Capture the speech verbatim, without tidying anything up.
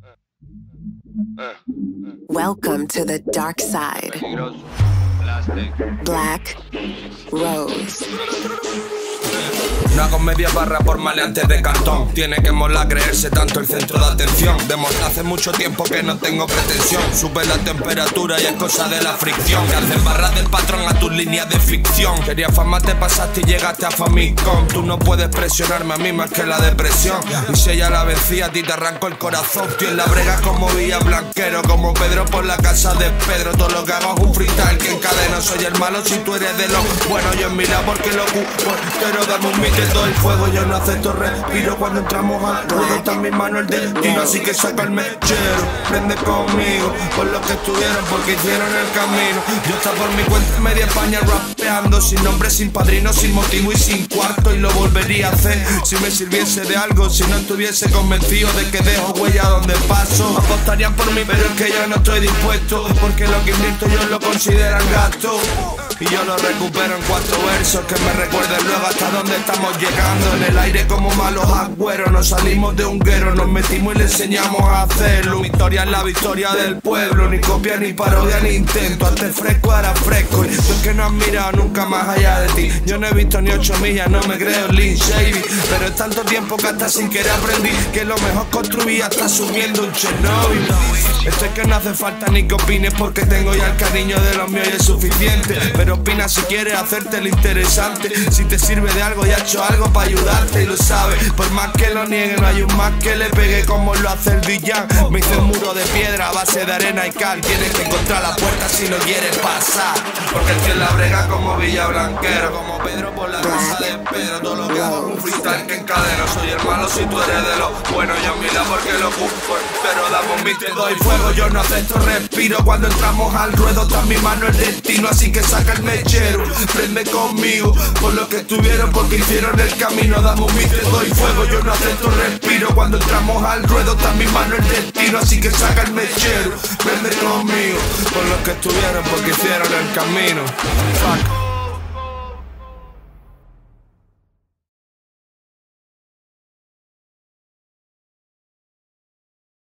Welcome to the dark side. Black Rose. No hago media barra por maleantes de cartón. Tiene que molar creerse tanto el centro de atención. Demostré hace mucho tiempo que no tengo pretensión. Sube la temperatura y es cosa de la fricción. Que hacen barras del patrón a tus líneas de ficción. Quería fama, te pasaste y llegaste a Famicom. Tú no puedes presionarme a mí más que la depresión. Y si ella la vencía, a ti te arranco el corazón. Tío en la brega como Villa Blanquero, como Pedro por la casa de Pedro. Todo lo que hago es un freestyle que encadeno. Soy el malo si tú eres de los buenos. Yo en mi lado porque lo pero dame un mito, todo el fuego. Yo no acepto respiro cuando entramos al ruedo. Está en mi mano el destino, así que saca el mechero. Prende conmigo por lo que estuvieron, porque hicieron el camino. Yo estaba por mi cuenta en media España rapeando, sin nombre, sin padrino, sin motivo y sin cuarto. Y lo volvería a hacer si me sirviese de algo, si no estuviese convencido de que dejo huella donde paso. Apostarían por mí, pero es que yo no estoy dispuesto, porque lo que invierto ellos lo consideran gasto. Y yo lo recupero en cuatro versos que me recuerden luego hasta dónde estamos llegando. En el aire como malos agüeros, nos salimos de un guero, nos metimos y le enseñamos a hacerlo. Mi historia es la victoria del pueblo, ni copia, ni parodia, ni intento. Antes fresco, ahora fresco. Y tú es que no has mirado nunca más allá de ti. Yo no he visto ni ocho millas, no me creo Lin Shady. Pero es tanto tiempo que hasta sin querer aprendí que lo mejor construí hasta subiendo un Chernobyl. Esto es que no hace falta ni que opines, porque tengo ya el cariño de los míos y es suficiente. Pero opina si quieres hacerte lo interesante. Si te sirve de algo, ya he hecho algo para ayudarte y lo sabes. Por más que lo niegue, no hay un más que le pegue como lo hace el Villan. Me hice un muro de piedra a base de arena y cal. Tienes que encontrar la puerta si no quieres pasar, porque el que la brega como Villa Blanquero, como Pedro por la casa de Pedro. Todo lo que hago es un freestyle que encadeno. Soy el malo si tú eres de los buenos. Yo mira porque lo ocupo, pero dame un beat, te doy fuego. Yo no acepto respiro cuando entramos al ruedo. Está en mi mano el destino, así que saca el mechero. Prende conmigo por lo que estuvieron, porque hicieron el camino. Dame un beat, te doy fuego. Yo no acepto respiro cuando entramos al ruedo. Está en mi mano el destino, así que saca el mechero. Prende conmigo por lo que estuvieron, porque hicieron el camino. Fuck.